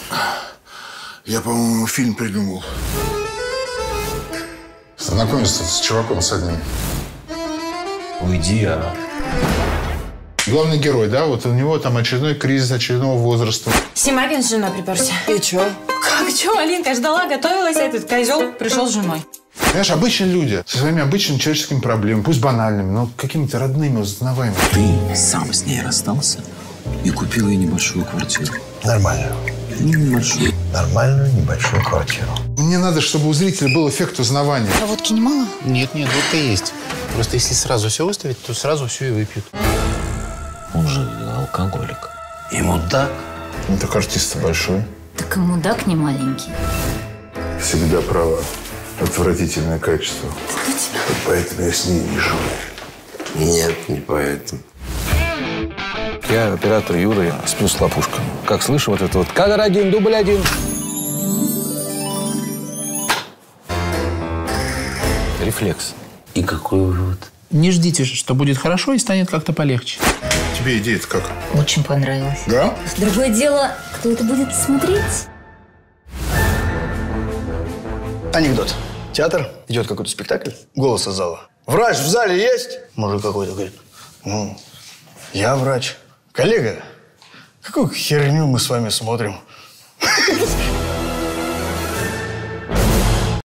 Я, по-моему, фильм придумал. Знакомиться с чуваком с одним. Уйди, а. Главный герой, да? Вот у него там очередной кризис очередного возраста. Симакин с женой приперся. И чё? Как чё? Алинка ждала, готовилась, а этот козел пришел с женой. Знаешь, обычные люди со своими обычными человеческими проблемами, пусть банальными, но какими-то родными, узнаваемыми. Ты сам с ней расстался и купил ей небольшую квартиру. Нормальную. Небольшую. Нормальную небольшую квартиру. Мне надо, чтобы у зрителя был эффект узнавания. А водки немало? Нет, водка есть. Просто если сразу все выставить, то сразу все и выпьют. Он же алкоголик. И мудак. Он так артист большой. Так и мудак не маленький. Всегда право. Отвратительное качество. Поэтому я с ней не живу. Нет, не поэтому. Я оператор Юра, сплю с лопушкой. Как слышу вот это вот кадр 1, дубль 1. Рефлекс. И какой вывод? Не ждите, что будет хорошо и станет как-то полегче. Тебе идея-то как? Очень понравилось. Да? Другое дело, кто это будет смотреть? Анекдот. Театр, идет какой-то спектакль, голос из зала. Врач в зале есть? Мужик какой-то говорит. Ну, я врач. Коллега, какую херню мы с вами смотрим?